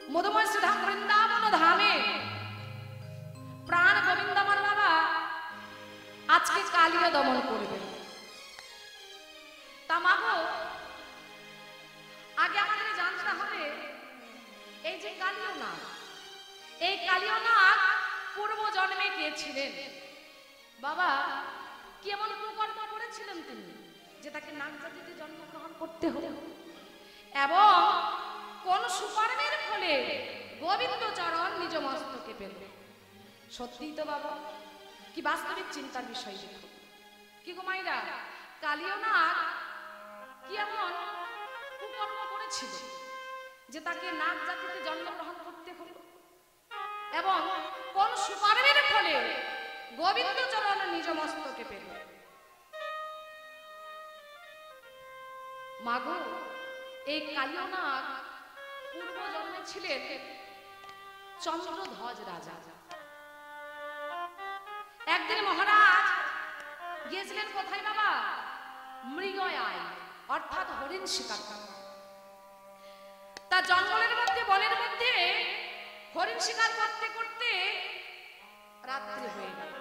মধুময় শ্রীধাম বৃন্দাবন ধামে প্রাণ গোবিন্দ আমার বাবা আজকে কালিয়া দমন করবে। তা মাগো, আগে আমাদের জানতে হবে এই যে কালীয় নাগ, এই কালীয় নাগ পূর্ব জন্মে কে ছিলেন বাবা? কি এমন কুকর্ম করেছিলেন তিনি যে তাকে নাগ জাতিতে জন্মগ্রহণ করতে হলো? এবং কোন সুকর্মের ফলে গোবিন্দ চরণ নিজ মস্তকে পেল? সত্যিই তো বাবা, কি বাস্তবিক চিন্তার বিষয়। দেখো কি গো মাইরা, কালীয় নাগ কি এমন কুকর্ম করেছিল যে তাকে নাগ জাতিতে জন্মগ্রহণ করতে হলো? এবং কোন সুকর্মের ফলে গোবিন্দ চরণ নিজ মস্তকে পেল? মাগো, এই কালীয় নাগ পূর্ব জন্মে ছিলেন চন্দ্রধ্বজ রাজা। একদিন মহারাজ গিয়েছিলেন কোথায় বাবা? মৃগয়ায়, অর্থাৎ হরিণ শিকার করতে। তা জঙ্গলের মধ্যে, বনের মধ্যে হরিণ শিকার করতে করতে রাত্রি হয়ে গেল।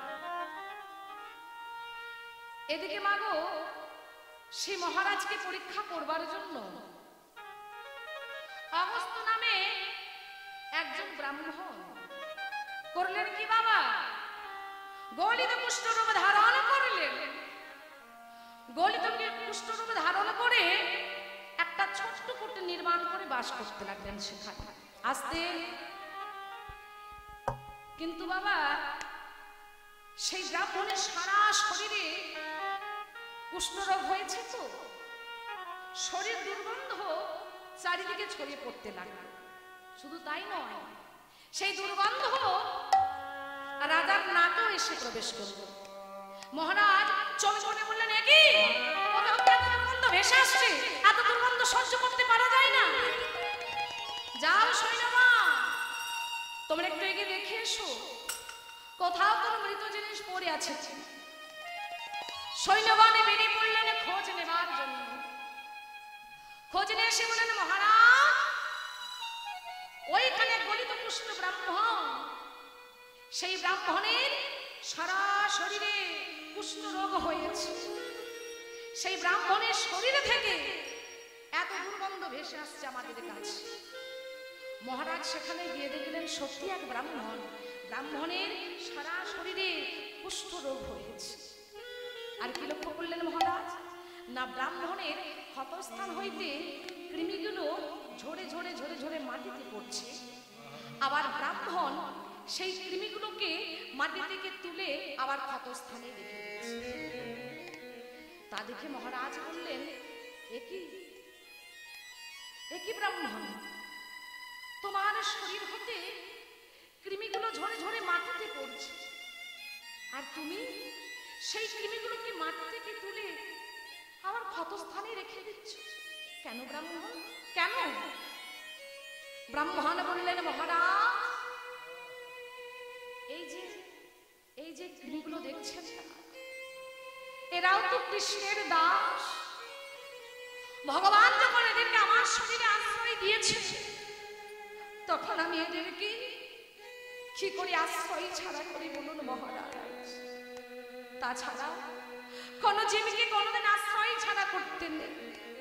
এদিকে মাগো, সেই মহারাজকে পরীক্ষা করবার জন্য অগস্ত্য নামে একজন ব্রাহ্মণ করলেন কি বাবা? গলিত কুষ্ঠরূপ ধারণ করলেন। গলিত কুষ্ঠরূপ ধারণ করে একটা ছোট্ট কুটির নির্মাণ করে বাস করতে লাগলেন সেখানে। আস্তে কিন্তু বাবা, সেই ব্রাহ্মণের সারা শরীরে কুষ্ঠরোগ হয়েছে, তো শরীর দুর্গন্ধ চারিদিকে ছড়িয়ে পড়তে লাগলো। শুধু তাই নয়, সেই দুর্গন্ধ রাজার নাকেও এসে প্রবেশ করল। মহারাজ চমকে বললেন, একই দুর্গন্ধ ভেসে আসছে, এত দুর্গন্ধ সহ্য করতে পারা যায় না। যাও সৈন্যমা, তোমরা একটু এগিয়ে দেখে এসো কোথাও কোনো মৃত জিনিস পড়ে আছে। সৈন্যগণে বেরিয়ে পড়লেন খোঁজ নেবার জন্য। খোঁজ নিয়ে এসে বললেন, মহারাজ ওইখানে গলিত কুষ্ঠ ব্রাহ্মণ, সেই ব্রাহ্মণের সারা শরীরে কুষ্ঠ রোগ হয়েছে। সেই ব্রাহ্মণের শরীর থেকে এত দুর্গন্ধ ভেসে আসছে আমাদের কাছে। মহারাজ সেখানে গিয়ে দেখলেন সত্যি এক ব্রাহ্মণ, ব্রাহ্মণের সারা শরীরে কুষ্ঠ রোগ হয়েছে। আর কি লক্ষ্য করলেন মহারাজ? না, ব্রাহ্মণের ক্ষতস্থান হইতে কৃমিগুলো ঝরে ঝরে ঝরে ঝরে মাটিতে পড়ছে। আবার ব্রাহ্মণ সেই কৃমিগুলোকে মাটি থেকে তুলে আবার ক্ষতস্থানে রেখে দিচ্ছে। তা দেখে মহারাজ বললেন, একই ব্রাহ্মণ, তোমার শরীর হতে কৃমিগুলো ঝরে ঝরে মাটিতে পড়ছে, আর তুমি সেই কৃমিগুলোকে মাটি থেকে তুলে আবার ক্ষতস্থানে রেখে দিচ্ছ। কেন ব্রাহ্মণ, কেন? ব্রাহ্মণ বললেন, মহারাজ এই যে কৃমিগুলো দেখছেন, এরাও তো কৃষ্ণের দাস। ভগবান যখন এদেরকে আমার শরীরে আশ্রয় দিয়েছে, তখন আমি এদেরকে কি করে আশ্রয় ছাড়া করি বলুন মহারাজ? তাছাড়া কোন জীবকে কোনদিন আশ্রয় ছাড়া করতেন না।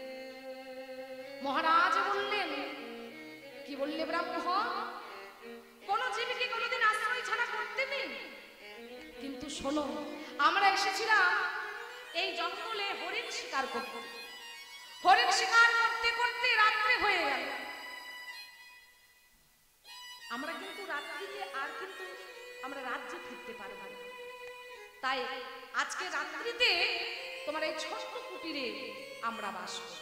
মহারাজ বললেন, কি বললে ব্রাহ্মণ? কোন জীবকে কোনদিন আশ্রয় ছাড়া করতে নেই। কিন্তু শোনো, আমরা এসেছিলাম এই জঙ্গলে হরিণ শিকার করতে। হরিণ শিকার করতে করতে রাত্রে হয়ে গেল। আমরা কিন্তু রাত্রিতে আর কিন্তু আমরা রাজ্যে ফিরতে পারব না। তাই আজকে রাত্রিতে তোমার এই ছোট্ট কুটিরে আমরা বাস করব।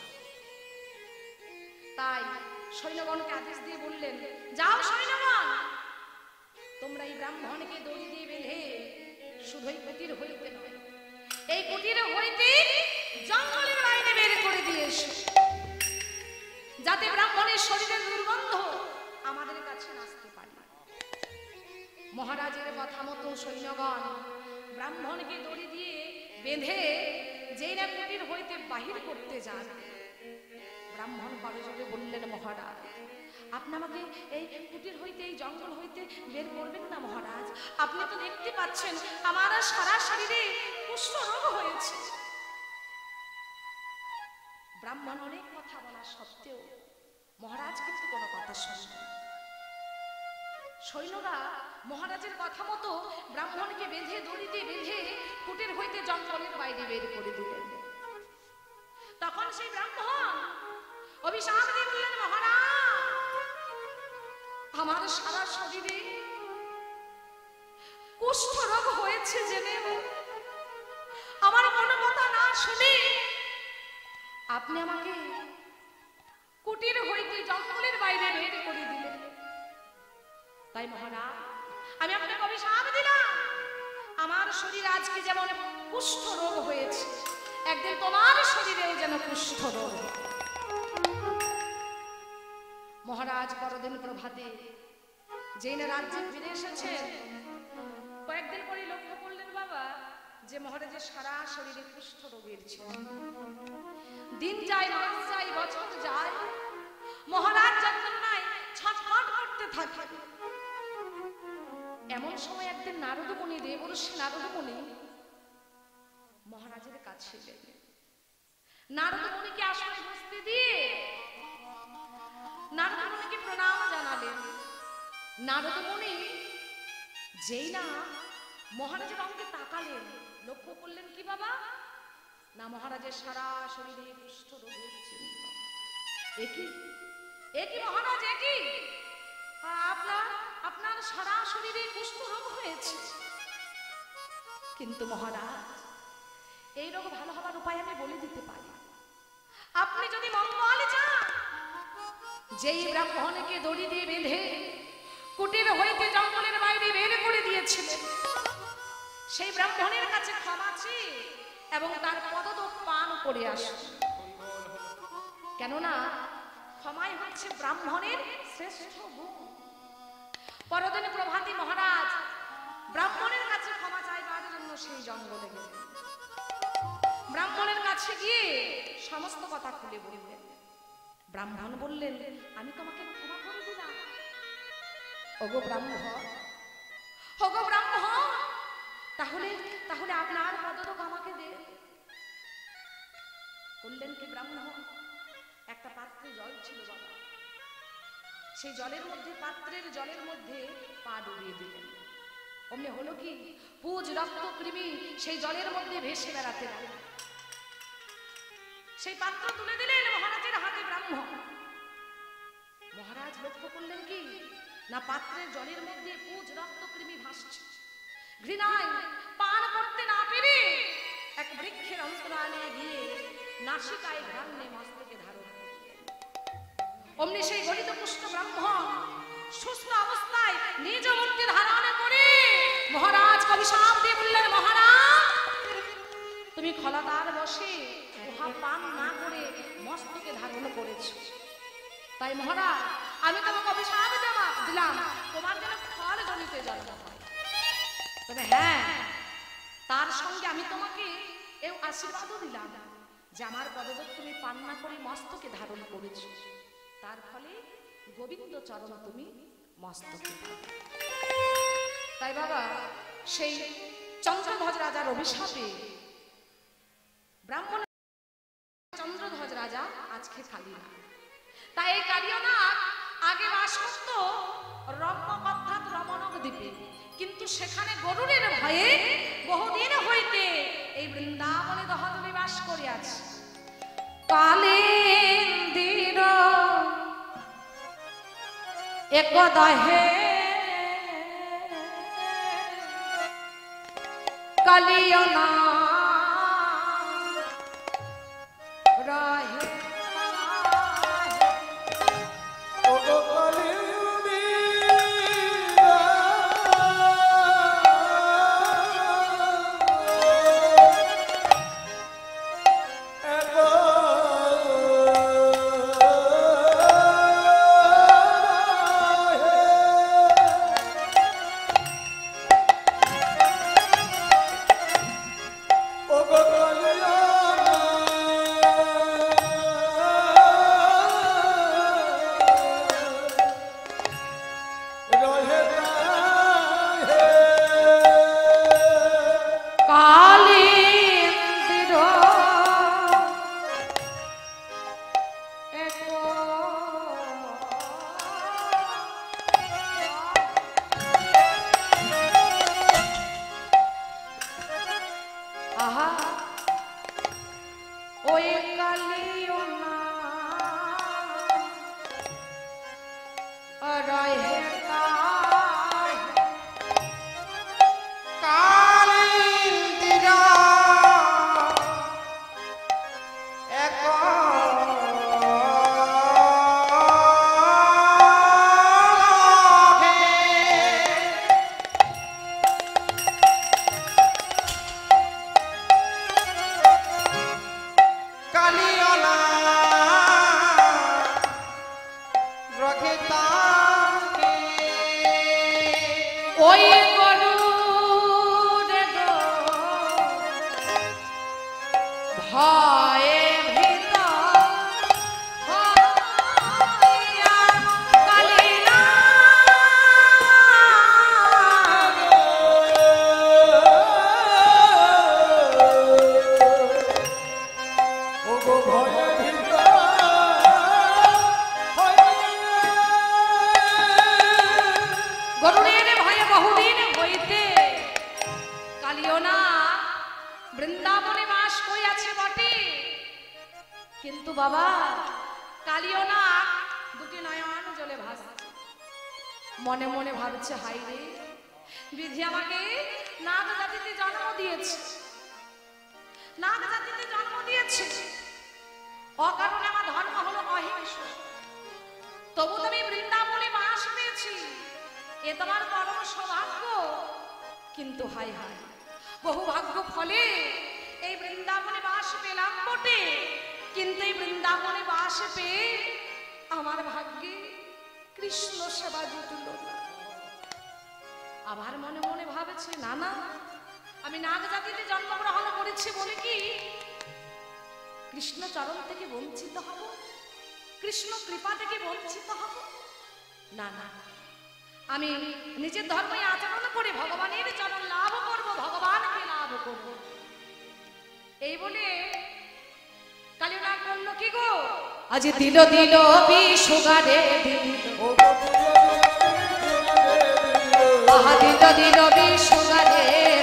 তাই সৈন্যগণকে আদেশ দিয়ে বললেন, যাও সৈন্যগণ, তোমরা এই ব্রাহ্মণকে দড়ি দিয়ে বেঁধে শুধুই কুটির হইতে নয়, এই কুটিরে হইতে জঙ্গলের বাইরে বের করে দিয়ে এসো, যাতে ব্রাহ্মণের শরীরের দুর্গন্ধ আমাদের কাছে আসতে পারে। মহারাজের কথা মতো সৈন্যগণ ব্রাহ্মণকে দড়ি দিয়ে বেঁধে যেই না কুটির হইতে বাহির করতে যান, ব্রাহ্মণ করজোড়ে বললেন, মহারাজ আপনি আমাকে এই কুটির হইতে, এই জঙ্গল হইতে বের করবেন না মহারাজ। আপনি তো দেখতে পাচ্ছেন আমার সারা শরীরে কুষ্ঠ রোগ হয়েছে। ব্রাহ্মণ অনেক কথা বলা সত্ত্বেও মহারাজ কিন্তু কোনো কথা শুনলেন না। সৈন্যরা মহারাজের কথা মতো ব্রাহ্মণকে বেঁধে, দড়ি দিয়ে বেঁধে কুটির হইতে জঙ্গলের বাইরে বের করে দিলেন। তখন সেই ব্রাহ্মণ অভিশাপ দিয়ে বললেন, মহারাজ আমার সারা শরীরে কুষ্ঠ রোগ হয়েছে জেনেও আমার কোনো কথা না শুনে আপনি আমাকে কুটির হইতে জঙ্গলের বাইরে বের করে দিলেন। তাই মহারাজ আমি আপনাকে অভিশাপ দিলাম, আমার শরীর আজকে যেমন কুষ্ঠ রোগ হয়েছে, একদিন তোমার শরীরেও যেন কুষ্ঠ রোগ। মহারাজ পরদিন প্রভাতে যেই না রাজ্যে ফিরে এসেছেন, কয়েকদিন পরে লক্ষ্য করলেন বাবা যে মহারাজের সারা শরীরে কুষ্ঠ রোগের ছিল। দিন যায়, মাস যায়, বছর যায়, মহারাজ যন্ত্রণায় ছটফট করতে থাকে। এমন সময় একদিন নারদ মুনি, দেবর্ষি নারদ মুনি মহারাজের কাছে এলেন। নারদ মুনিকে আসনে বসতে দিয়ে নারদ মুনিকে প্রণাম জানালেন। নারদ মুনি যেই না মহারাজের অঙ্গে তাকালেন, লক্ষ্য করলেন কি বাবা না মহারাজের সারা শরীরে কুষ্ঠ রোগের চিহ্ন। একই মহারাজ, একই আপনার সারা শরীরে কুষ্ঠ রোগ হয়েছে। কিন্তু মহারাজ এই রোগ ভালো হওয়ার উপায় আমি বলে দিতে পারি। আপনি যদি মঙ্গল চান, যেই ব্রাহ্মণকে দড়ি দিয়ে বেঁধে কুটির হইতে জঙ্গলের বাইরে বের করে দিয়েছিলেন, সেই ব্রাহ্মণের কাছে ক্ষমা চেয়ে এবং তার পদদোষ পান করে আসুন। কেননা ক্ষমাই হচ্ছে ব্রাহ্মণের শ্রেষ্ঠ গুণ। পরদিন প্রভাতী মহারাজ ব্রাহ্মণের কাছে ক্ষমা চাইবার জন্য সেই জঙ্গলে গেলেন। ব্রাহ্মণের কাছে গিয়ে সমস্ত কথা খুলে বললেন। ব্রাহ্মণ বললেন, আমি তোমাকে ক্ষমা করে দিলাম। ওগো ব্রাহ্মণ, ওগো ব্রাহ্মণ, তাহলে তাহলে আপনার পদদোষ আমাকে দে। বললেন কি ব্রাহ্মণ, একটা পাত্রে জল ছিল বাবা, সেই জলের মধ্যে, পাত্রের জলের মধ্যে পা ডুবিয়ে দিলেন। অমনি হলো কি, পুজ রক্ত কৃমি সেই জলের মধ্যে ভেসে বেড়াতে লাগল। সেই পাত্র তুলে দিলেন মহারাজের হাতে ব্রাহ্মণ। মহারাজ লক্ষ্য করলেন কি না পাত্রের জলের মধ্যে পুজ রক্ত কৃমি ভাসছে। ঘৃণায় পান করতে না পেরে এক বৃক্ষের অন্তরালে গিয়ে নাসিকায় ঘ্রাণ নিয়ে মস্তকে ধারণ করলেন। অমনি সেই গলিত পুষ্ট ব্রাহ্মণ সুস্থ অবস্থায় নিজ মূর্তি ধারণ করে মহারাজ অভিশাপ দিয়ে বললেন, মহারাজ তুমি খলাদার বসে উহা পান না করে মস্তকে ধারণ করেছ। তাই মহারাজ আমি তোমাকে অভিশাপ দিলাম, তোমার যেন ফল জনিতে জন্ম হয়। তবে হ্যাঁ, তার সঙ্গে আমি তোমাকে এই আশীর্বাদও দিলাম যে আমার পদদোষ তুমি পান না করে মস্তকে ধারণ করেছ, তার ফলে গোবিন্দ চরণ তুমি মস্তকে। তাই বাবা সেই চন্দ্রধ্বজ রাজার অভিশাপে ব্রাহ্মণ চন্দ্রধ্বজ রাজা আজকে খালি না। তাই এই কালিয়নাগ আগে বাস করত রম্যক অর্থাৎ রমণক দ্বীপে, কিন্তু সেখানে গরুরের ভয়ে বহুদিন হইতে এই বৃন্দাবনে দহদলে বাস করে আছে। কালেন্দির একদহে কালিয়না রাহে কিন্তু বাবা কালিও না দুটি নয়ন জলে ভাসছে, মনে মনে ভাবছে হাই রে বিধি আমাকে নাগ জাতিতে জন্ম দিয়েছে, নাগ জাতিতে জন্ম দিয়েছে, অকারণে আমার ধর্ম হলো অহিংস, তবু তুমি বৃন্দাবনে বাস পেয়েছি, এ তোমার পরম সৌভাগ্য। কিন্তু হাই হাই বহু ভাগ্য ফলে এই বৃন্দাবনে বাস পেলাম বটে, কিন্তু এই বৃন্দাবনে বাস পেয়ে আমার ভাগ্যে কৃষ্ণ সেবা জুটল না। আবার মনে মনে ভাবেছে না না আমি নাগ জাতিতে জন্মগ্রহণ করেছি বলে কি কৃষ্ণ চরণ থেকে বঞ্চিত হব, কৃষ্ণ কৃপা থেকে বঞ্চিত হব? না না, আমি নিজের ধর্মে আচরণ করে ভগবানের চরণ লাভ করব, ভগবানকে লাভ করব। এই বলে কালিনাগ বলল কি গো আজ দিল দিল বিশুগারে আহা দিল দিল বিশুগারে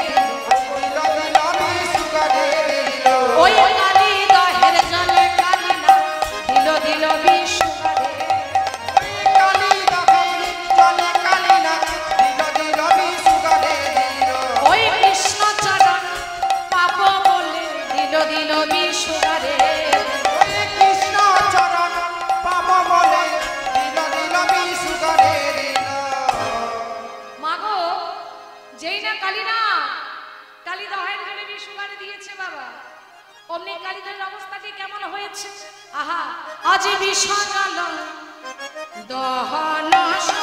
ওই কালি দহের জলে কালিনা দিল দিল বিশুগারে ওই কৃষ্ণ চরণ পাপ বলে দিল দিল বিশুগারে কৃষ্ণ চরণ পাব বলে দিল দিল বিশুগারে দিল। মাগো যেই না কালিনা কালী দহের জলে বিশুগারে দিয়েছে বাবা, অমনি কালীদের অবস্থাটি কেমন হয়েছে? আহা আজ বিষাগাল দহন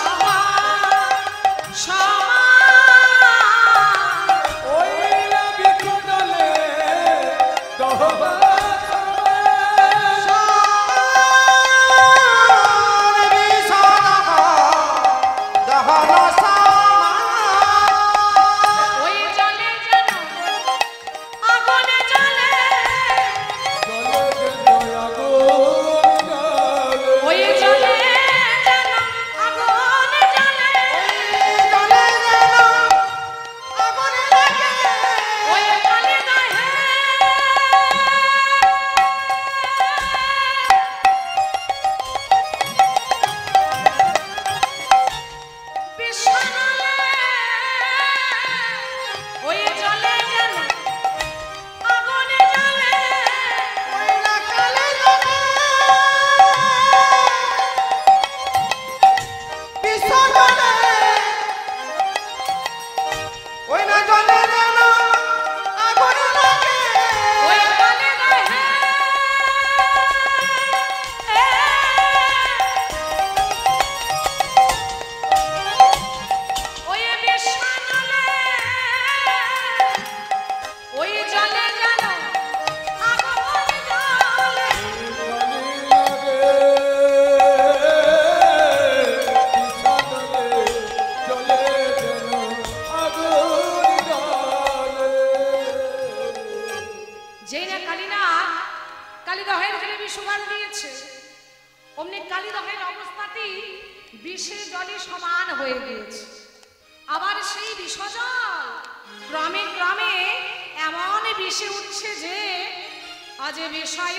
বিষের জলে সমান হয়ে গিয়েছে। আবার সেই বিষজল গ্রামে গ্রামে এমন বিষে উঠছে যে আজ বিষয়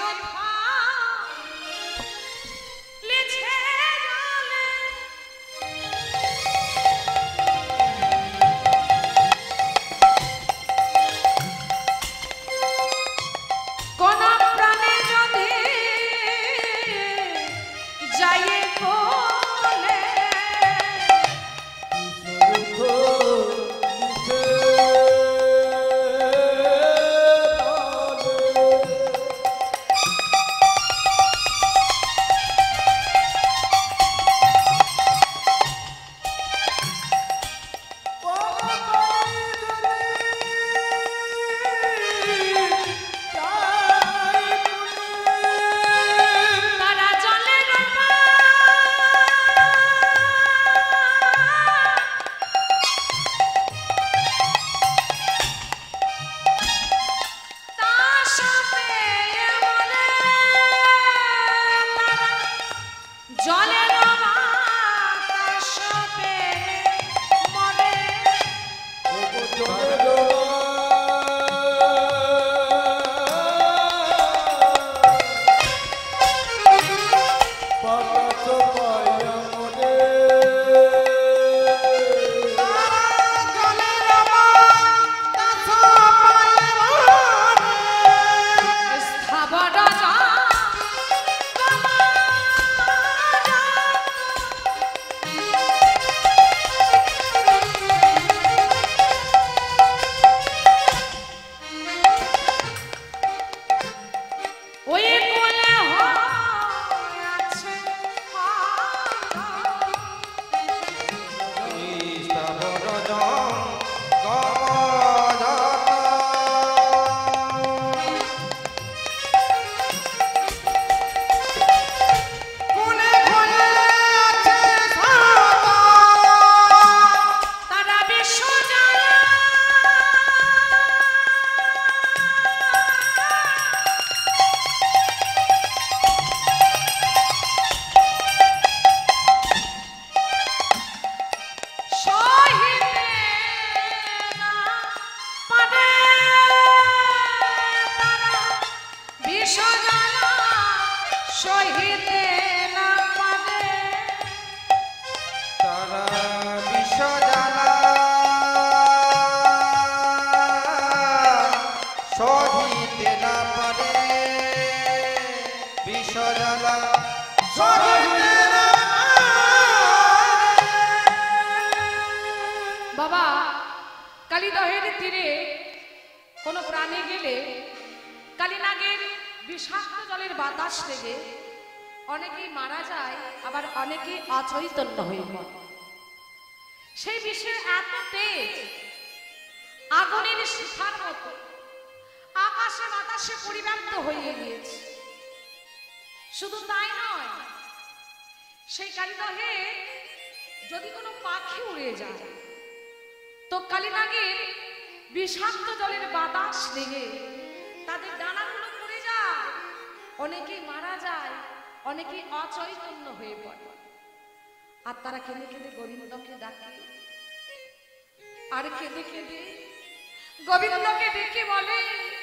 কালিদহের তীরে কোনো প্রাণী গেলে কালীনাগের বিষাক্ত জলের বাতাস লেগে অনেকেই মারা যায়, আবার অনেকেই অচৈতন্য হয়ে পড়ে। সেই বিষের এত তেজ আগুনের শিখার মতো আকাশে বাতাসে পরিব্যাপ্ত হয়ে গিয়েছে। শুধু তাই নয়, সেই কালিদহে যদি কোনো পাখি উড়ে যায় তো কালীনাগের বিষাক্ত জলের বাতাস লেগে তাদের ডানাগুলো পড়ে যায়, অনেকেই মারা যায়, অনেকেই অচৈতন্য হয়ে পড়ে। আর তারা কেঁদে কেঁদে গোবিন্দকে ডাকে, আর কেঁদে কেঁদে গোবিন্দকে ডেকে বলে,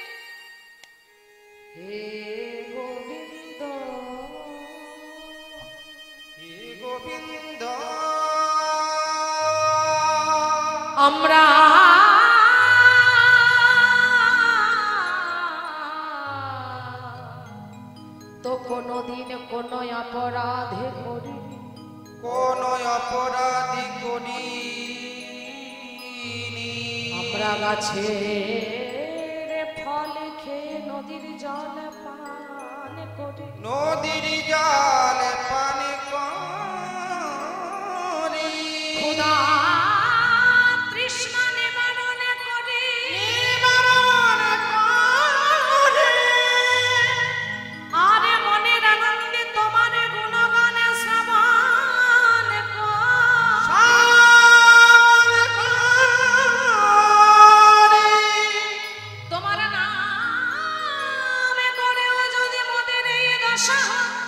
হে গোবিন্দ, হে গোবিন্দ, আমরা তো কোনদিন কোন অপরাধে করি, কোন অপরাধী করি, আমরা গাছের ফল খেয়ে নদীর জল পান করি, নদীর জল পান করি, খোদা তৃষ্ণা নিবারণ করি, আরে মনের আনন্দে তোমার গুণগান শ্রবণ তোমার নামে করেও যদি মোদের এই দশা,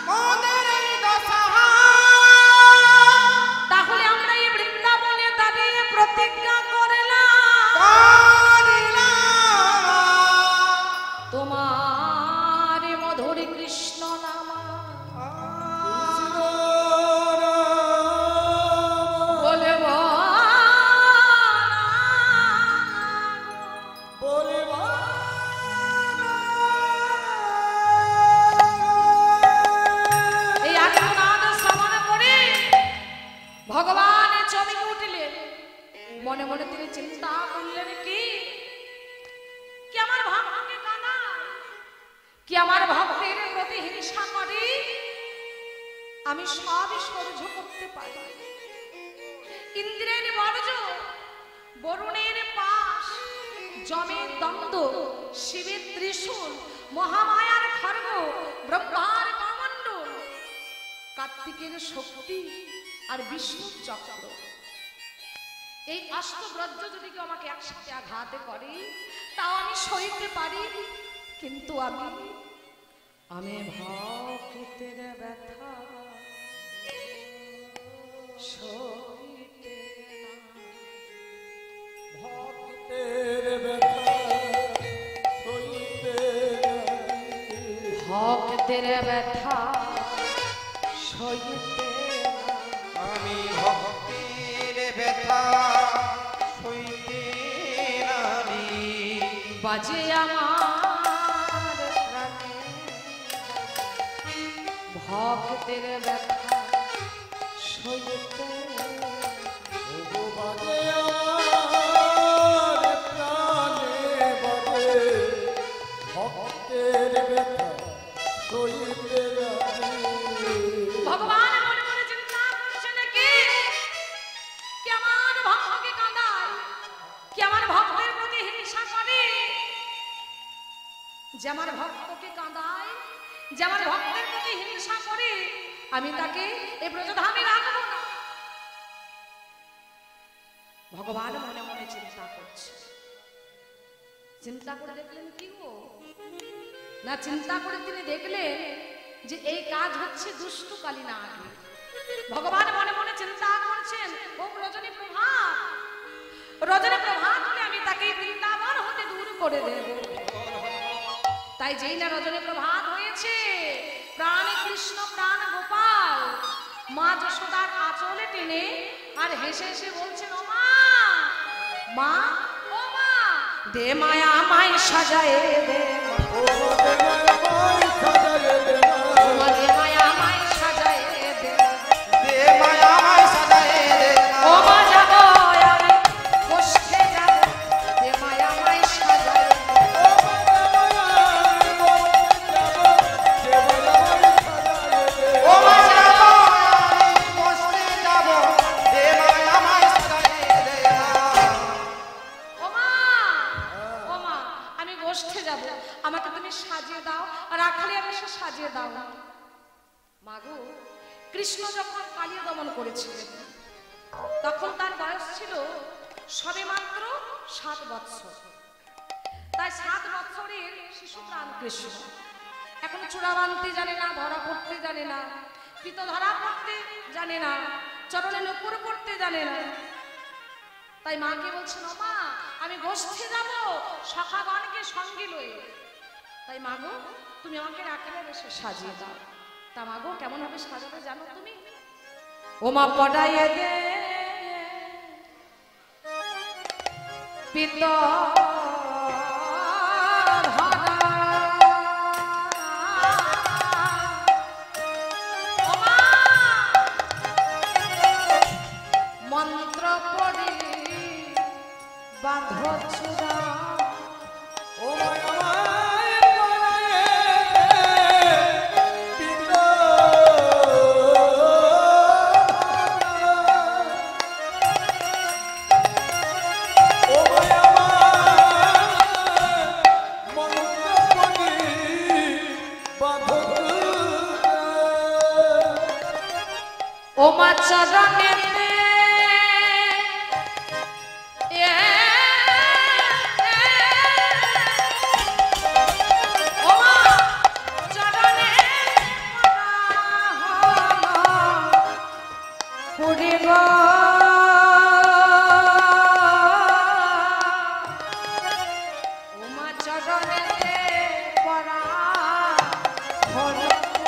তাহলে আমরা এই বৃন্দাবনে দাঁড়িয়ে প্রতিজ্ঞা করলাম তোমার মধুর কৃষ্ণ নাম বলব এই আত্মনাদ শ্রবণ করে ভগবান চমকে উঠলেন। মনে মনে তিনি চিন্তা করলেন, কি আমার ভক্তকে কাঁদায়, কি আমার ভক্তের প্রতি হিংসা করে, আমি সবই সহ্য করতে পারি। ইন্দ্রের বর্জ, বরুণের পাশ, যমের দ্বন্দ্ব, শিবের ত্রিশূল, মহামায়ার খড়গ, ব্রহ্মার কমণ্ডল, কার্তিকের শক্তি আর বিষ্ণুর চক্র, এই অষ্টব্রজ যদি কেউ আমাকে একসাথে আঘাত করে তাও আমি সইতে পারি, কিন্তু আমি ভক্তের ব্যথা সইতে না। ভক্তের ব্যথা সইতে না। আমি ভক্তির ব্যথা সইতে নারি, বাজে আমার প্রাণে ভক্তের ব্যথা সইতে ভগবান মনে মনে চিন্তা করছেন, কি আমার ভক্তকে কাঁদায়, কি আমার ভক্তের প্রতি হিংসা করে, যে আমার ভক্তকে কাঁদায়, যে আমার ভক্তের প্রতি হিংসা করে, আমি তাকে এ ব্রজধামে রাখবো না। ভগবান মনে মনে চিন্তা করছে। চিন্তা করে দেখলেন কি গো না, চিন্তা করে তিনি দেখলেন যে এই কাজ হচ্ছে দুষ্টু কালীনাগ। ভগবান মনে মনে চিন্তা করছেন, ও রজনী প্রভাত, রজনী প্রভাত হলে আমি তাকে বৃন্দাবন হতে দূর করে দেব। তাই যেই না রজনী প্রভাত হয়েছে, প্রাণ কৃষ্ণ প্রাণ গোপাল মা যশোদার আঁচলে টেনে আর হেসে হেসে বলছেন, ও মা, মা, ও মা, দে মায়া মাই সাজায়ে দে, দে মায়া মাই সাজায়ে দে, দে মায়া মায় সাজায়ে দে, ও মা যাব আমি কষ্টে যাব, গমন করেছিলেন। তখন তার বয়স ছিল সবে মাত্র 7 বৎসর। তাই 7 বৎসরের শিশু প্রাণ কৃষ্ণ এখন চূড়া বাঁধতে জানে না, ধরা পড়তে জানে না, পিত ধরা পড়তে জানে না, চরণে নুপুর পড়তে জানে না। তাই মাকে বলছেন, ও মা আমি গোষ্ঠে যাব সখাগণকে সঙ্গে লয়ে। তাই মা গো তুমি আমাকে রাখলে বেশি সাজিয়ে দাও। তা মা গো কেমন ভাবে সাজাবে জানো তুমি? ও মা পড়াইয়ে দে পিত মন্ত্র পড়ি বাঁধো চূড়া। ও মা চরণেতে ও মা চরণে পুরি গো ও মা চরণেতে পড়া হলো।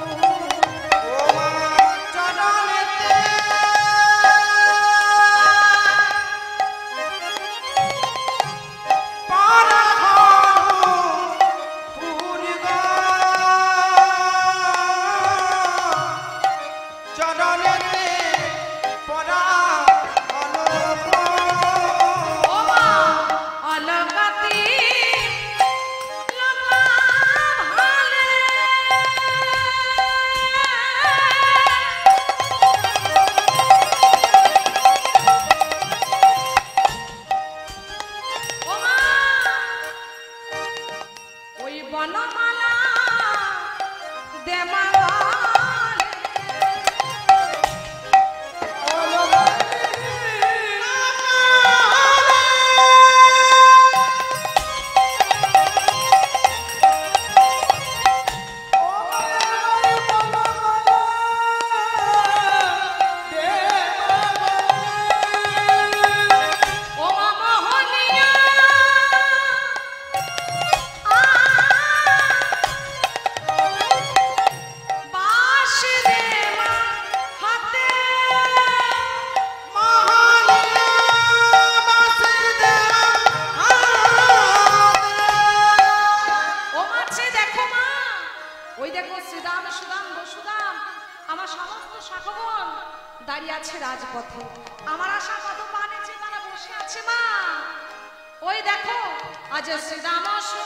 দাঁড়িয়ে আছে রাজপথে, আমার আশা কত পানেছে তারা বসে আছে মা। ওই দেখো আজ শ্রীরাম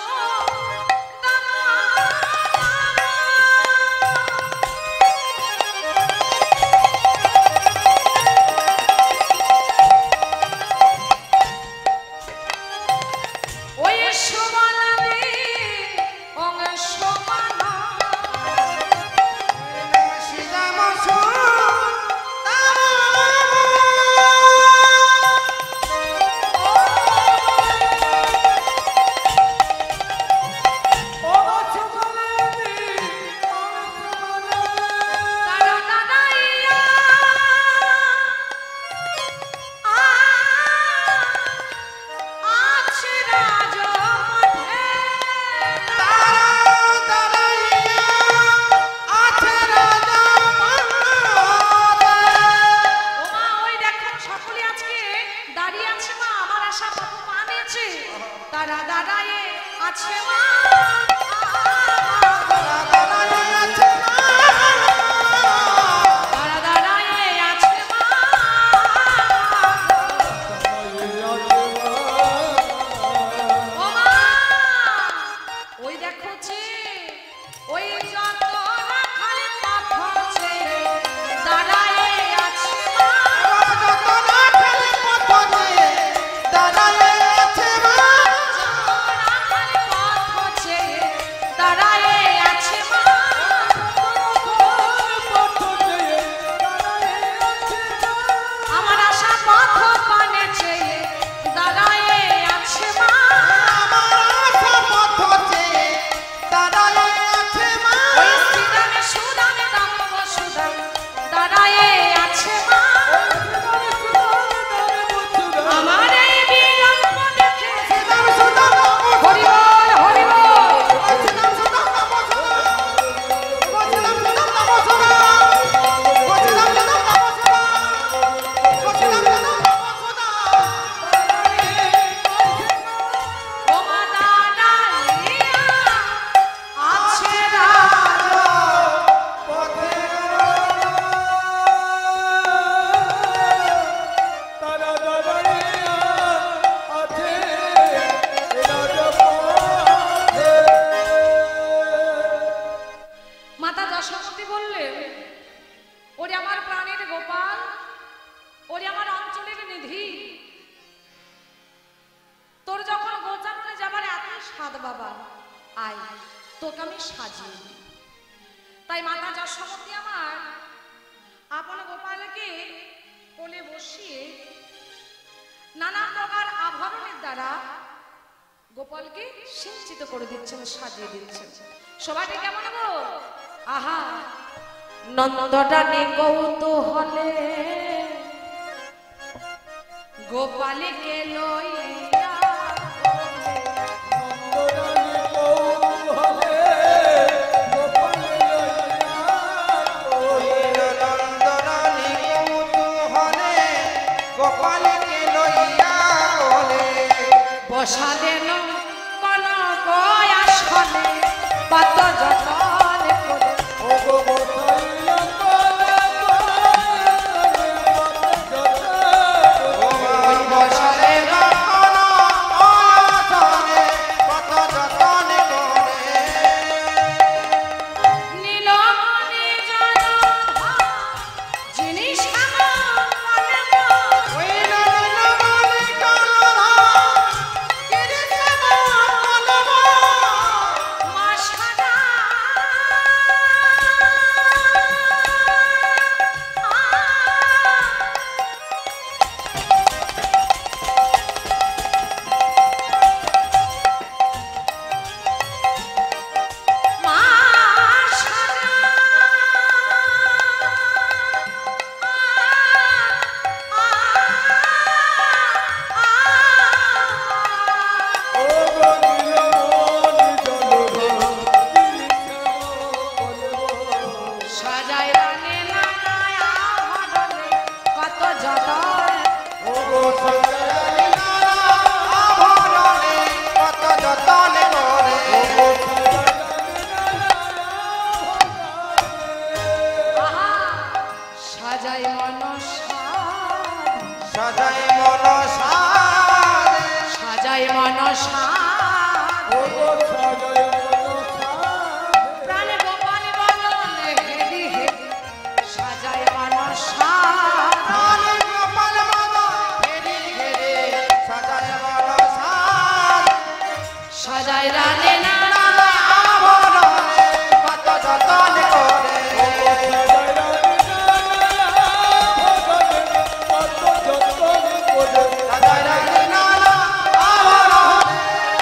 ওই সমানে অংশ মানা তারা দাঁড়ায়ে আছে মা। গোপালকে সাজিয়ে দিই। তাই মাতা যশোমতী আমার আপন গোপালকে কোলে বসিয়ে নানা প্রকার আভরণের দ্বারা গোপালকে সিঞ্চিত করে দিচ্ছেন, সাজিয়ে দিচ্ছেন। সবাইকে কেমন গো? আহা, নন্দটানে কৌতূহলে গোপালকে লইয়া গোপালকে লইয়া বলে বসালেন কনক আসনে পাত যতন করে। বসালেন আসনে কত যতন করে। নীলমণি জনধা জিনিস আমার মনে ওই নীলমণি জনধা জিনিস আমার মনে। মা সাদা মা সাদা সাজায় রানে নানায় আভরণে কত যতন। আভরণে কত যতন করে। আহা, সাজায় মনসা সদাই মনসা সাজায় মনসা প্রাণে গোপাল বদন হেদি হেদি সাজায় মনসা গোপাল মাতা ঘেরে ঘেরে সদাই মনসা সাজায় রানে নানা আভরণে কত যতন করে। সদাই রানী নানা আভরণে।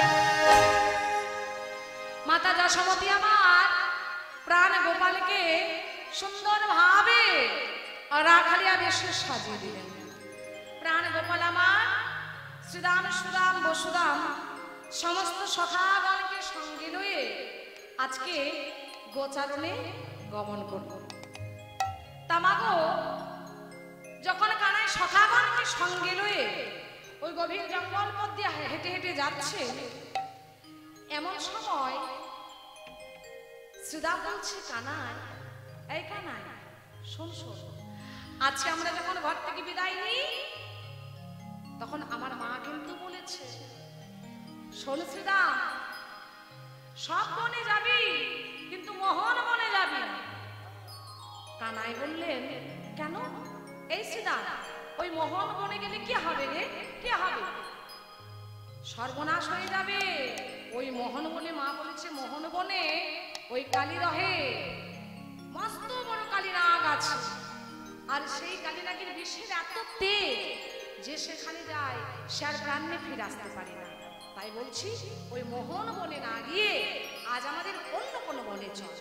মাতা যশোমতী আমার প্রাণ গোপালকে সুন্দর ভাবে রাখালিয়া বেশে সাজিয়ে দিলেন। প্রাণ গোপাল আমার শ্রীরাম সুরাম বসুরাম সমস্ত সখাগণকে সঙ্গে লয়ে আজকে গোচারণে গমন করব। তামাগো যখন কানাই সখাগণকে সঙ্গে লয়ে ওই গভীর জঙ্গল পথ দিয়ে হেঁটে হেঁটে যাচ্ছে, এমন সময় শ্রীরাম বলছে কানাই, এই কানাই শোন শোন, আজকে আমরা যখন ঘর থেকে বিদায় নিই তখন আমার মা কিন্তু বলেছে, শোন শ্রীরাম, সব বনে যাবি কিন্তু মোহন বনে যাবি না। কানাই বললেন, কেন? এই শ্রীরাম, ওই মোহন বনে গেলে কি হবে রে? কি হবে? সর্বনাশ হয়ে যাবে। ওই মোহন বনে, মা বলেছে মোহন বনে ওই কালী রহে, মস্ত বড় কালী নাগ আছে, আর সেই কালী নাগের বিষের এত তেজ যে সেখানে যায় সে আর প্রাণে ফিরে আসতে পারে না। তাই বলছি ওই মোহন বনে না গিয়ে আজ আমাদের অন্য কোনো বনে চল।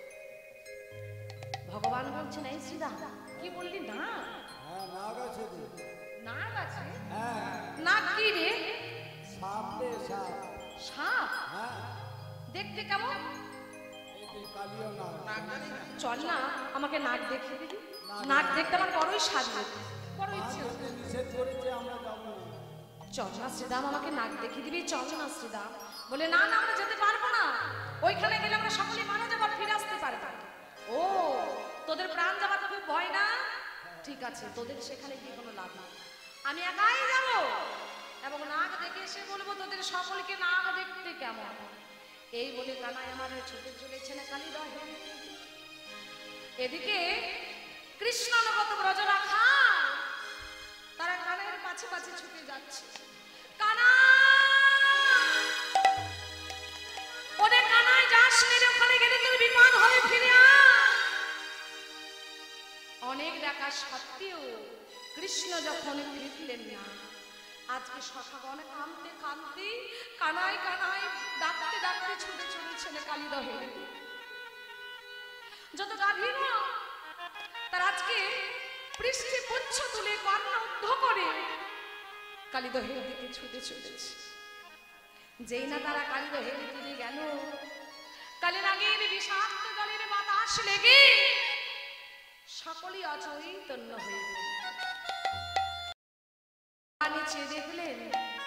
ভগবান বলছেন, এই শ্রীরাম কি বললি? না নাগ আছে? নাগ কি রে? সাপ? দেখতে কেমন? চল না, আমাকে নাক দেখিয়ে দিবি। নাক দেখতে আমার বড়ই স্বাদ লাগে, বড় ইচ্ছে। চল না শ্রীরাম, আমাকে নাক দেখিয়ে দিবি, চল না শ্রীরাম। বলে না না, আমরা যেতে পারবো না, ওইখানে গেলে আমরা সকলে মারা যাবার, ফিরে আসতে পারবো। ও, তোদের প্রাণ যাবার খুব ভয় না? ঠিক আছে, তোদের সেখানে গিয়ে কোনো লাভ না, আমি একাই যাব এবং নাগ দেখে এসে বলবো তোদের সকলকে নাগ দেখতে কেমন। এই বলে কানাই আমার ছুটে চলেছে না কালী রহে। এদিকে কৃষ্ণনগত ব্রজরাখা তারা কানাইয়ের পাছে পাছে ছুটে যাচ্ছে। কানাই, ওরে কানাই, যাস নি রে ওখানে কৃষ্ণ যখন ফিরলেন না, আজকে সখাগণ কাঁদতে কাঁদতে কানায় কানায় ডাকতে ডাকতে ছুটে চলেছেন কালীদহে। যত গাভীর তার আজকে পৃষ্ঠে পুচ্ছ তুলে কর্ণ উদ্ধ করে কালীদহের দিকে ছুটে চলেছে। যেই না তারা কালীদহের দিকে গেল, কালীনাগের বিষাক্ত জলের বাতাস লেগে সকলেই অচৈতন্য হয়ে গেল। নিচে দেখলেন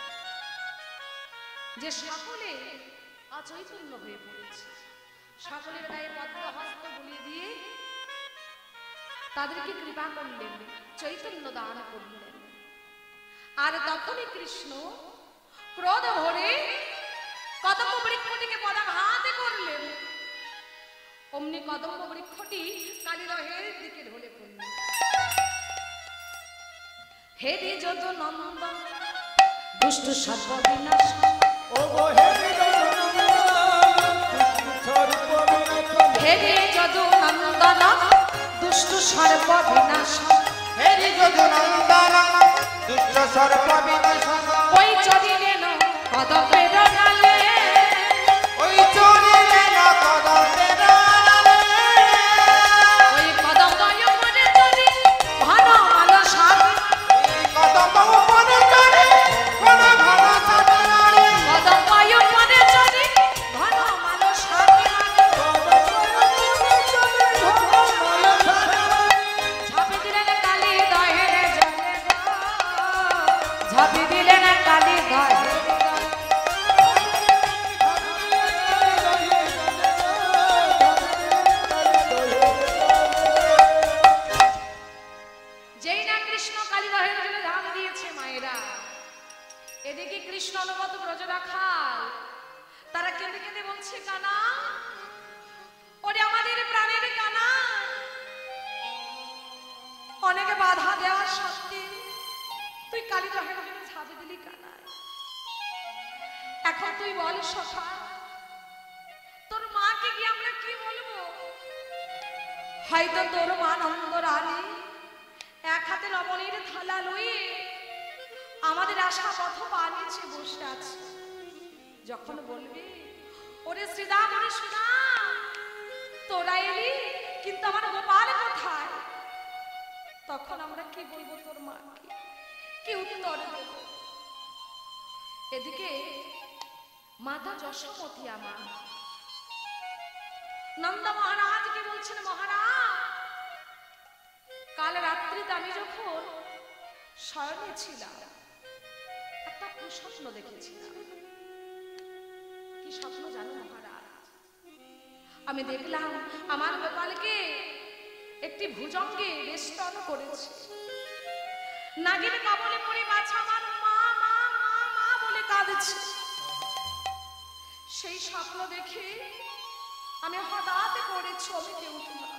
যে সকলে অচৈতন্য হয়ে পড়েছে। সকলের গায়ে পদ্ম হস্ত বুলিয়ে দিয়ে তাদেরকে কৃপা করলেন, চৈতন্য দান করলেন। আর তখনই কৃষ্ণ ক্রোধ ভরে কদম্ব বৃক্ষটিকে পদাঘাত করলেন। অমনি কদম্ব বৃক্ষটি কালীদহের দিকে ঢলে পড়ল। হে দ্বিজ নন্দন দুষ্ট সর্ব বিনাশ, ও গো হে হে দ্বিজ নন্দন দুষ্ট সর্ব বিনাশ, হেরি যদুনন্দন দুষ্ট সর্প বিনাশন। ওই চরিলেন কদম্বের ডালে, ওই চরিলেন কদম্বের ডালে। ওই কদম্ব উপরে চড়ি ঘন মাল সাথে, এই কদম্ব উপরে চড়ে ঘন ঘন সাথে নাড়ে। কদম্ব উপরে চড়ি ঘন মাল সাথে, ঝাঁপি দিলেন কালীদহের জলে গো, ঝাঁপি দিলেন কালীদহের জলে। যেই না কৃষ্ণ কালীদহের জলে ঝাঁপ দিয়েছে মায়েরা, এদিকে কৃষ্ণ অনুমত ব্রজ রাখাল তারা কেঁদে কেঁদে বলছে, কানা ওরে আমাদের প্রাণের কানা, অনেকে বাধা দেওয়ার সত্ত্বে তুই কালীদহের জলে ঝাঁপ দিলি কানা। এখন তুই বল সখা, তোর মাকে গিয়ে আমরা কি বলবো? হয়তো তোর মা নন্দ রানী এক হাতে লবণের থালা লয়ে আমাদের আশা পথ বানিয়েছে বসে আছে। যখন বলবে ওরে শ্রীদাম ওরে শ্রীদাম তোরা এলি, কিন্তু আমার গোপাল কোথায়? তখন আমরা কি বলবো তোর মাকে, কি উত্তর দেব? এদিকে মাতা যশোমতী আমার নন্দ মহারাজকে বলছেন, মহারাজ কাল রাত্রিতে আমি যখন শয়নে ছিলাম একটা কুস্বপ্ন দেখেছিলাম। কি স্বপ্ন জানো মহারাজ? আমি দেখলাম আমার গোপালকে একটি ভুজঙ্গে বেষ্টন করেছে, নাগিন কাবলে পড়ে বাছা আমার মা মা মা মা বলে কাঁদছে। সেই স্বপ্ন দেখে আমি হঠাৎ করে চমকে উঠলাম,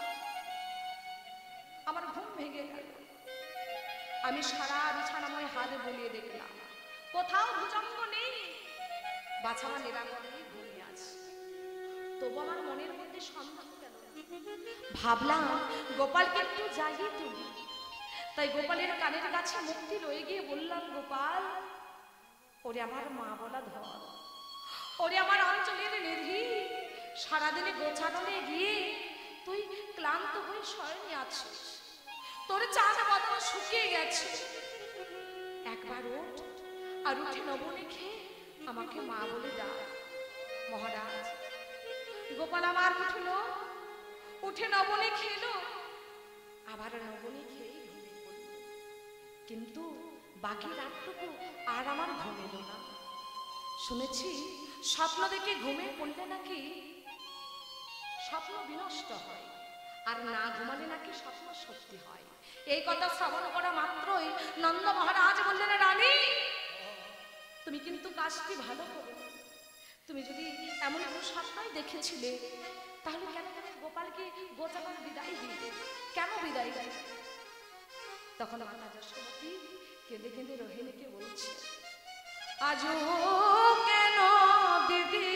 আমার ঘুম ভেঙে গেল। আমি সারা বিছানাময় হাত বুলিয়ে দেখলাম কোথাও ভুজঙ্গ নেই, বাছারা নিরাপদেই ঘুমিয়ে আছে। তবু আমার মনের মধ্যে সন্দেহ গেল, ভাবলাম গোপালকে একটু জাগিয়ে তুলি। তাই গোপালের কানের কাছে মুক্তি লয়ে গিয়ে বললাম, গোপাল ওরে আমার মা বলা ধর, ওরে আমার অঞ্চলের নিধি, সারাদিনে গোছানোনে গিয়ে তুই ক্লান্ত হয়ে শয়নে আছিস, তোর চাঁদ বদন শুকিয়ে গেছে, একবার ওঠ আর উঠে নবনে খেয়ে আমাকে মা বলে ডাক। মহারাজ গোপাল আমার উঠলো, উঠে নবনে খেলো, আবার নবনে খেয়ে ঘুমিয়ে পড়ল। কিন্তু বাকি রাতটুকু আর আমার ঘুম এলো না। শুনেছি স্বপ্ন দেখে ঘুমিয়ে পড়লে নাকি স্বপ্ন বিনষ্ট হয়, আর না ঘুমালে নাকি স্বপ্ন সত্যি হয়। এই কথা শ্রবণ করা মাত্রই নন্দ মহারাজ বললেন, রানী তুমি কিন্তু কাজটি ভালো করো। তুমি যদি এমন এমন স্বপ্নই দেখেছিলে, তাহলে কেন তুমি গোপালকে গোচাবার বিদায় দিতে, কেন বিদায় দিতে? তখন মাতা যশোমতী কেঁদে কেঁদে রোহিণীকে বলছে, আজও কেন দিদি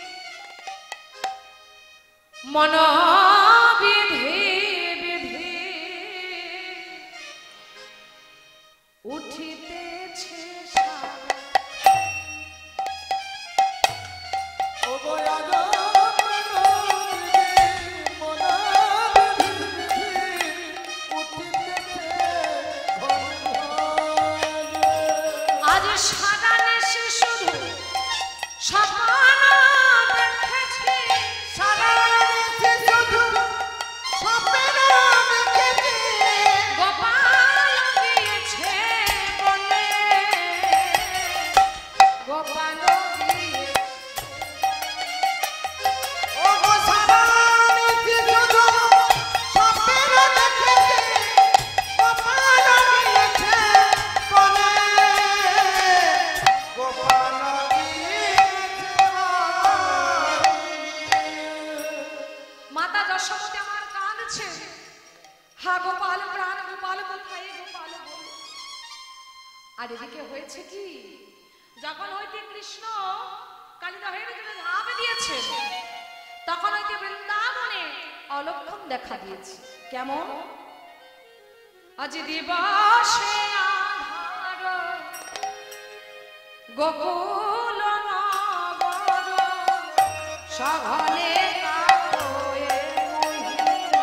মন বিধি বিধি উঠিতেছে সারা আজ সারা নেশে শুধু স্বপ্ন দেখেছি সারা রাতে শুধু স্বপ্ন দেখেছি গোপাল গিয়েছে বনে গোপাল গিয়েছে ও গো সারা রাতে শুধু স্বপ্ন দেখেছি গোপাল গিয়েছে বনে গোপাল গিয়েছে মাতা যশোমতী আমার কাঁদছে হা গোপাল প্রাণ গোপাল কোথায় গোপাল বল আর এদিকে হয়েছে কি যখন হইতে কৃষ্ণ কালিদহের জন্য ঝাঁপ দিয়েছে তখন হইতে বৃন্দাবনে অলক্ষণ দেখা দিয়েছে কেমন আজ দিবসে আধার গোকুল নগর সঘনে কাপয়ে মহিম।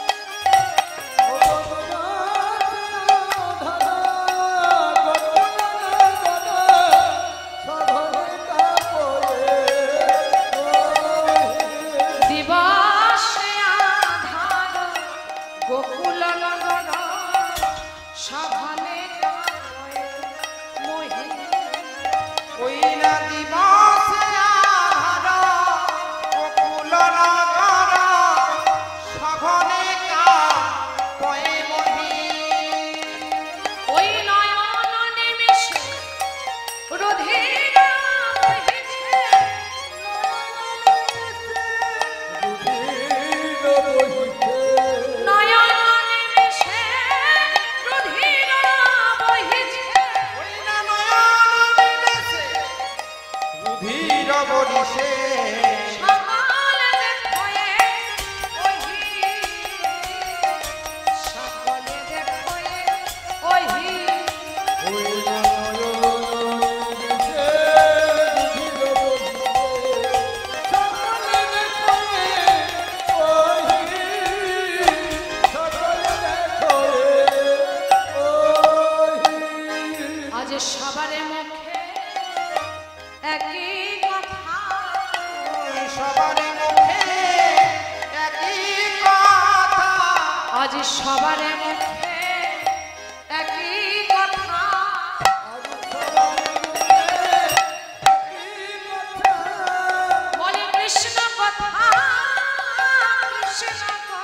দিবসে আধার গোকুল নগর সঘনে কাপয়ে মহিম। ওই না দিবসে আধার গোকুল নগর সঘনে কাপয়ে মহিম। ওই নয়ন নিমেষে রুধির বহিছে। নয়ন নিমেষে রুধির বহিছে। ওই না নয়ন নিমেষে রুধির বরিষে সকলে দেখয়ে ওহি, সকলে দেখয়ে ওহি। আজ সবারে মুখে একই কথা সবার মুখে একই কথা আজ সবারে মুখে একই কথা বলে কৃষ্ণ কথা কৃষ্ণ কথা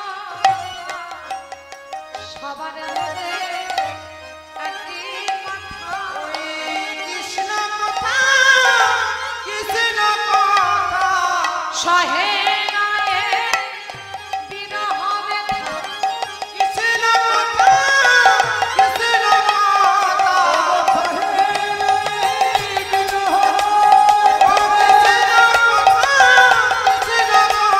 সবারে মুখে একই কথা ওই কৃষ্ণ কথা কৃষ্ণ কথা সহে নায়ে বিরহ ব্যথা কৃষ্ণ কথা কৃষ্ণ কথা ও কৃষ্ণ কথা কৃষ্ণ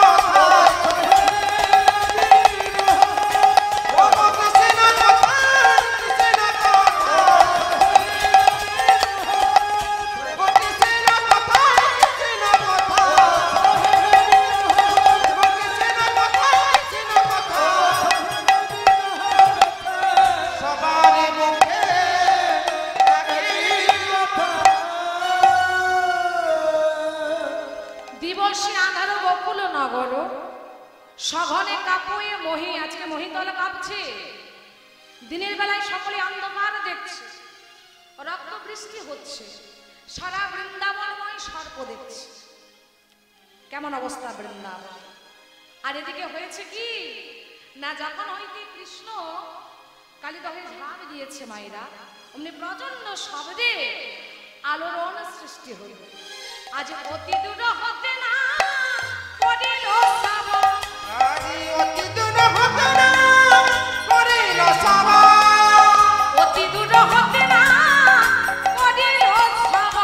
কথা ও কৃষ্ণ কথা কৃষ্ণ কথা ও কৃষ্ণ কথা কৃষ্ণ কথা সবার মুখে একই কথা দিবসে আধার গোকুল নগর সঘনে কাঁপয়ে মহি আজকে মহিতল কাঁপছে দিনের বেলায় সকলে অন্ধকার দেখছে রক্ত বৃষ্টি হচ্ছে সারা বৃন্দাবনময় সর্প দেখছে কেমন অবস্থা বৃন্দাবন আর এদিকে হয়েছে কি না যখন হইতে কৃষ্ণ কালিদহে ঝাঁপ দিয়েছে মায়েরা অমনি প্রচন্ড শব্দে আলোড়ন সৃষ্টি হইল আজ অতি দূর হতে না পড়িল সব আজি অতি দূর হতে না করিল সভা অতি দূর হতে না পড়িল সব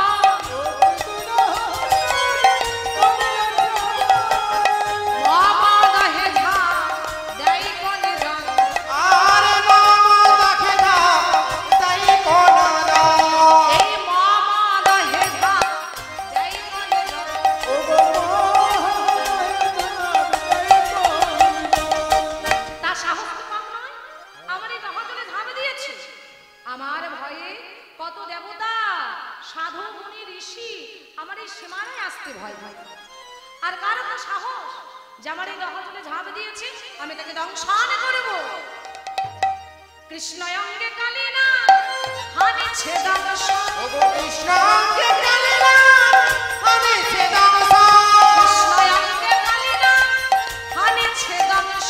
মমদহে ঝাঁপ দেয় কোনে জন আর নাম দেখে না তাই কো আমার ভয়ে কত দেবতা সাধু মুনি ঋষি আমার এই সীমানায় আসতে ভয় ভয়। আর কার তো সাহস যে আমার এই দহজলে ঝাঁপ দিয়েছে আমি তাকে দংশন করব। কৃষ্ণ অঙ্গে কালিনা হানিছে দংশ, কৃষ্ণ অঙ্গে কালিনা হানিছে দংশ, কৃষ্ণ অঙ্গে কালিনা হানিছে দংশ।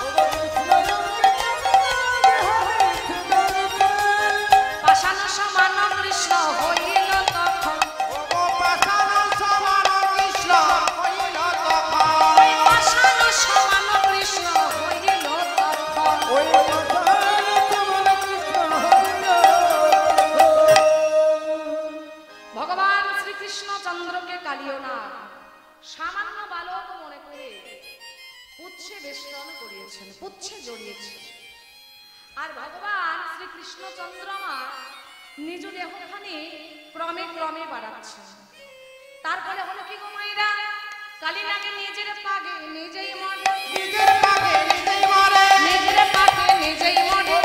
পাষাণ সমান কৃষ্ণ হইল তখন, পাষাণ সমান কৃষ্ণ হইল তখন, পাষাণ সমান কৃষ্ণ হইল তখন। ভগবান শ্রীকৃষ্ণ চন্দ্রকে কালিও না সামান্য বালক মনে করে পুচ্ছে বেষ্টন করিয়েছেন, পুচ্ছে জড়িয়েছেন। আর ভগবান শ্রীকৃষ্ণ চন্দ্রমা নিজ দেহখানি ক্রমে ক্রমে বাড়াচ্ছেন। তারপরে হলো কি গো মায়েরা, কালিনাকে নিজের পাগে নিজেই মরে, নিজের পাগে নিজেই মরে, নিজের পাগে নিজেই মরে,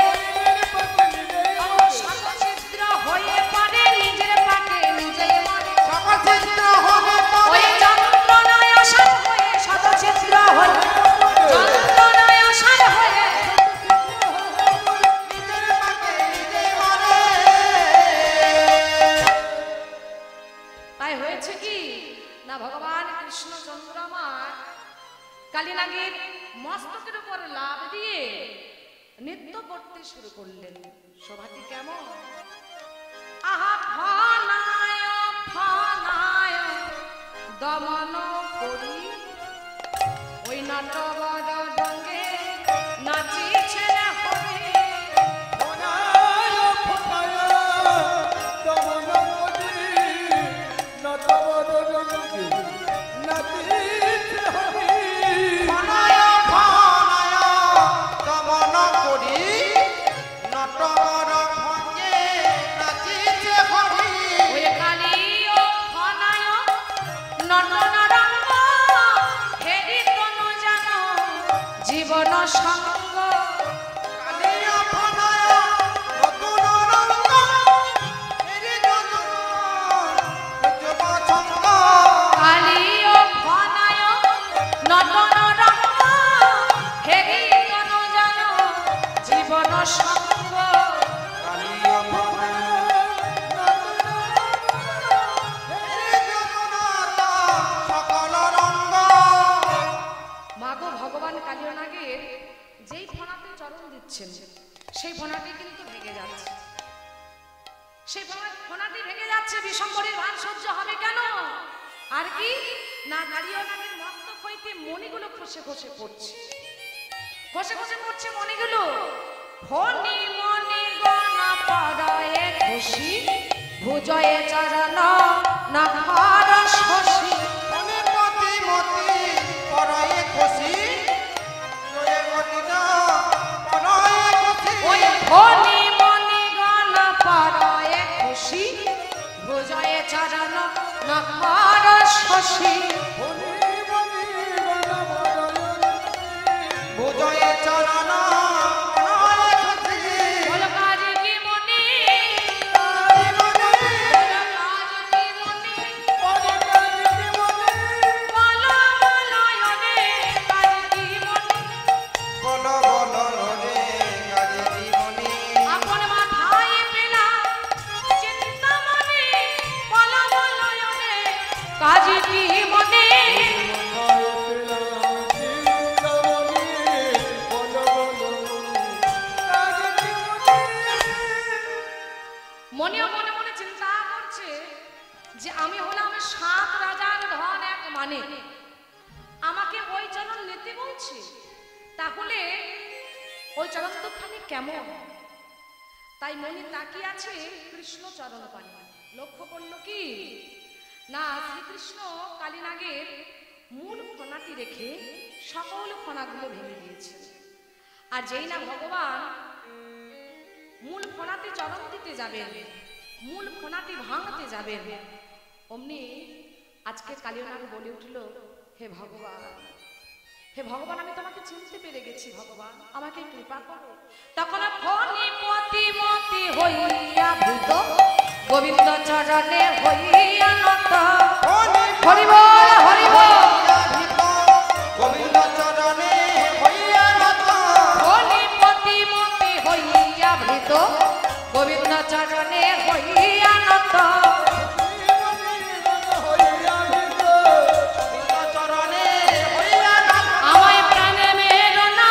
শতছিদ্র হয়ে পড়ে নিজের পাগে নিজেই মরে। সকছিদ্র হয়ে ওই পড়ে, যন্ত্রণায় অসার হয়ে শতছিদ্র হয়ে, যন্ত্রণায় অসার হয়ে নিজের পাগে নিজেই মরে। তাই হয়েছে কি না, ভগবান কৃষ্ণ চন্দ্রমার কালিনাগের মস্তকের উপর লাভ দিয়ে নৃত্য করতে শুরু করলেন। শোভাটি কেমন, আহা ফনায় ফনায় দমন করি, ওই নাটবর ডঙ্গে নাচিছে হরে। ফনায় ফনায় দমন করি, নটবর ভঙ্গে নাচিছে হরি। ওই কালী ও ফনায় নটন রঙ্গ, হেরি তনু জানো জীবন সঙ্গ। কালিয়া ফনায় নতুন রঙ্গ, এরি নতুন যুব ছন্দ। কালী ও ফনায় নটন রঙ্গ, হেরি তনু জানো জীবন সঙ্গ। কালিয়া ফনায় এরি যমুনাত সকল রঙ্গ। মাগো ভগবান কালিয়নাগের যেই ফনাতে চরণ দিচ্ছেন সেই ফনাটি কিন্তু ভেঙে যাচ্ছে, সেই ফনাটি ভেঙে যাচ্ছে। বিশম্বরের ভার সহ্য হবে কেন? আর কি না, কালিয়নাগের মস্তক হইতে মণিগুলো খসে খসে পড়ছে, খসে খসে পড়ছে মণিগুলো। ফণি মণি গণা পড়য়ে খুশি, ভুজয়ে চরণ নখর শশী। মনে মতি মতি পরয়ে খুশি, জয়ে মতি না পরয়ে খুশি। ওই ফণি মণি গণা পড়য়ে খুশি, ভুজয়ে চরণ নখর শশী। ভুজয়ে চরণ পরয়ে খুশি। বল কাজ কি মণি, জীবনে বল কাজ কি মণি, বল বলয়নে কাজ কি মণি। বল বল রে কাজে জীবনে। আপন মাথায় পেলা চিন্তামণি, বল বলয়নে কাজ কি মণি। মনেও মনে মনে চিন্তা করছে যে আমি হলাম 7 রাজার ধন এক মানে, আমাকে ওই চরণ নিতে বলছে, তাহলে ওই চরণ দুখানি কেমন। তাই মনে তাকিয়ে আছে কৃষ্ণ চরণ পানে। লক্ষ্য করলো কি না, শ্রীকৃষ্ণ কালিনাগের মূল ফণাটি রেখে সকল ফণাগুলো ভেঙে দিয়েছে। আর যেই না ভগবান মূল ফণাতে চরণ দিতে যাবেন, মূল ফণাটি ভাঙতে যাবেন, অমনি আজকে কালিয়নাগ বলে উঠল, হে ভগবান, হে ভগবান, আমি তোমাকে চিনতে পেরে গেছি, ভগবান আমাকে কৃপা করো। তখন ফণিপতি মতি হইয়া ভূত গোবিন্দ চরণে হইয়া নত হরি বল হরি বল গোবিন্দ চরণে হইয়া নত হরিপতি মতি হইয়া ভূত গোবিন্দ চরণে হইয়া নত চরণে হইয়া নত আমায় প্রাণে মেরো না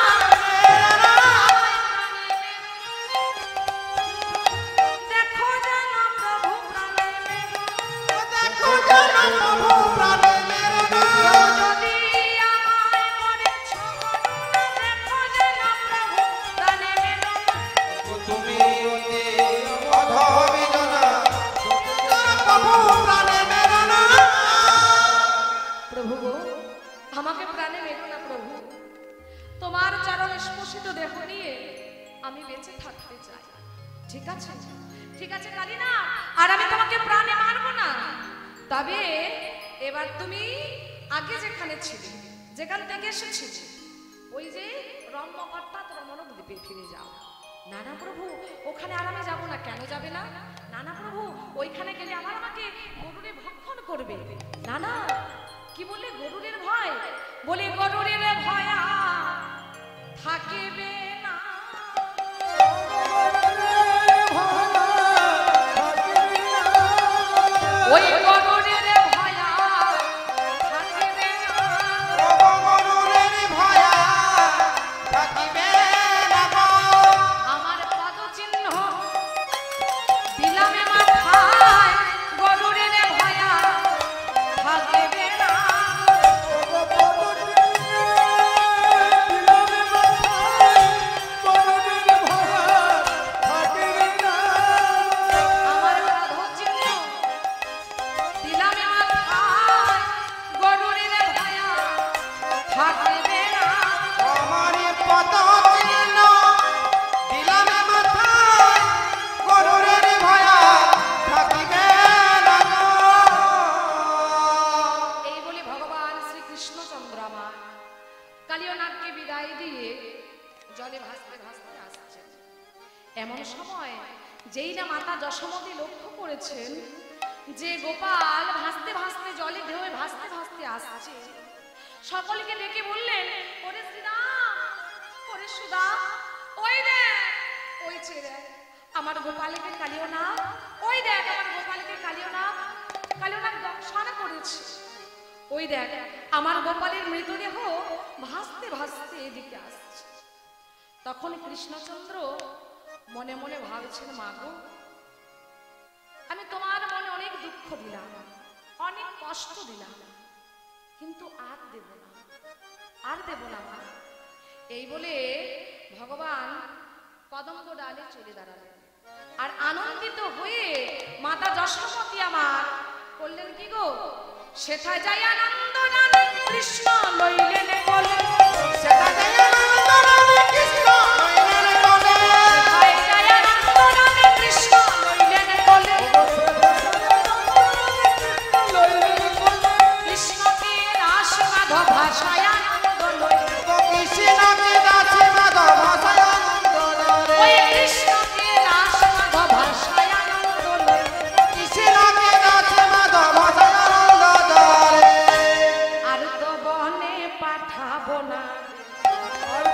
দেখো যেন প্রভু প্রাণে মেরো দেখো যেন প্রভু প্রাণে মেরো না যদি আমায় করেছ করুণা দেখো যেন প্রভু প্রাণে মেরো না তুমি অতি অধমী জনা প্রভু প্রাণে মেরো না প্রভু গো আমাকে প্রাণে মেরো না প্রভু তোমার চরণ স্পর্শিত দেহ নিয়ে আমি বেঁচে থাকতে চাই ঠিক আছে কালিনা আর আমি তোমাকে প্রাণে মারবো না তবে এবার তুমি আগে যেখানে ছিলে যেখান থেকে এসেছিলে ওই যে রম্য অর্থাৎ রমণক দ্বীপে ফিরে যাও না না প্রভু ওখানে আর আমি যাবো না কেন যাবে না না না প্রভু ওইখানে গেলে আমাকে গরুরে ভক্ষণ করবে না না কি বললে গরুরের ভয় বলে গরুরের ভয়া থাকিবে না ওই গরুরের ভয়া থাকিবে না গরুরের ভয়া থাকিবে না গো আমার পদচিহ্ন দিলামে মাথায় গরুরের ভয়া থাকিবে না আমার পদচিহ্ন দিলামে মাথায় গরুরের ভয়া থাকিবে না আমার পদ চিহ্ন দিলামে মাথায় গরুরের ভয়া থাকিবে না গো এই বলে ভগবান শ্রীকৃষ্ণচন্দ্র আমার কালিয়নাথকে বিদায় দিয়ে জলে ভাসতে ভাসতে আসছেন এমন সময় যেই না মাতা যশোমতী লক্ষ্য করেছেন যে গোপাল ভাসতে ভাসতে জলে ঢেউয়ে ভাসতে ভাসতে আসছে সকলকে ডেকে বললেন ওরে শ্রীরাম ওরে সুদা ওই দেখ ওই ছেড়ে আমার গোপালকে কালিয়নাথ ওই দেখ আমার গোপালকে কালিয়নাথ দংশন করেছে ওই দেখ আমার গোপালের মৃতদেহ ভাসতে ভাসতে এদিকে আসছে তখন কৃষ্ণচন্দ্র মনে মনে ভাবছেন মাগো আমি তোমার মনে অনেক দুঃখ দিলাম অনেক কষ্ট দিলাম কিন্তু আর দেব না মা এই বলে ভগবান কদম্ব ডালে চলে দাঁড়ালেন আর আনন্দিত হয়ে মাতা যশোমতী আমার করলেন কি গো সেথায় যাই আনন্দ নামে কৃষ্ণ লইলেন বলে সেটা দেয় আনন্দ নামে কৃষ্ণ লইলেন বলে সেথায় যাই আনন্দ নামে কৃষ্ণ লইলেন বলে কৃষ্ণকে রাস মাধব ভাষায় আনন্দ লইলেন কৃষ্ণকে দাসে মাধব ভাষায় আনন্দ রে ওই কৃষ্ণকে রাস মাধব ভাষায় আনন্দ লইলেন কৃষ্ণকে দাসে মাধব ভাষায় আনন্দ রে আর তো বনে পাঠাবো না আর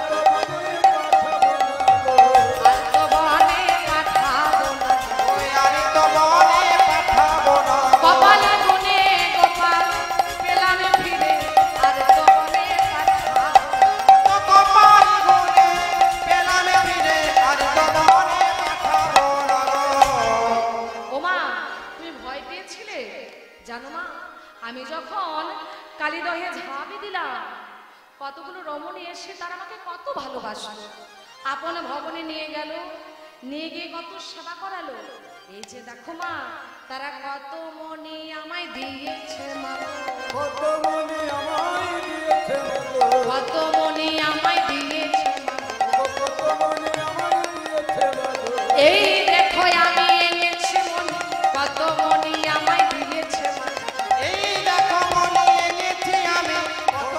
তো বনে পাঠাবো না ওই আরে তো বনে পাঠাবো না কপাল গুনে গোপাল পেলাম ফিরে আর তো বনে পাঠাবো না তো কপাল গুনে পেলাম ফিরে আর তো বনে পাঠাবো না গো ওমা তুমি ভয় পেয়েছিলে জানো মা আমি যখন কালিদহে ঝাঁপি দিলাম কতগুলো রমণী এসে তারা আমাকে কত ভালোবাসলো আপন ভবনে নিয়ে গেল নিয়ে গিয়ে কত সেবা করালো এই যে দেখো মা তারা কত মনি আমায় দিয়েছে মা কত মনি আমায় দিয়েছে মা এই দেখো আমি এনেছি মনি কত মনি আমায় দিয়েছে মা এই দেখো মনে এনেছি আমি কত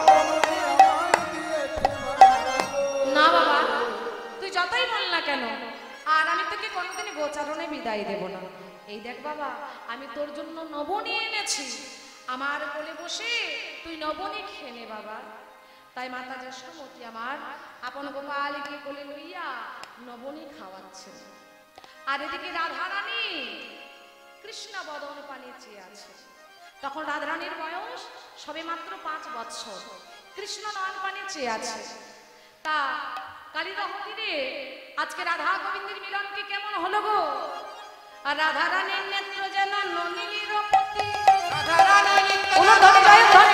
না বাবা তুই যতই বল না কেন আর আমি তোকে কোনোদিন গোচারণে বিদায় দেব না। এই দেখ বাবা, আমি তোর জন্য নবনী এনেছি, আমার কোলে বসে তুই নবনী খেয়ে নে বাবা। তাই মাতা যশোমতী আমার আপন গোপালকে কোলে লইয়া নবনী খাওয়াচ্ছেন। আর এদিকে রাধারানী কৃষ্ণ বদন পানে চেয়ে আছে। তখন রাধারানীর বয়স সবে মাত্র 5 বছর, কৃষ্ণ নয়ন পানে চেয়ে আছে। তা কালীদহন রে আজকে রাধা গোবিন্দের মিলনকে কেমন হলো গো? আর রাধারানীর নেত্র যেন নলিনীর প্রতি রাধারানী নিত্য অনুধ্বনি জয় ধ্বনি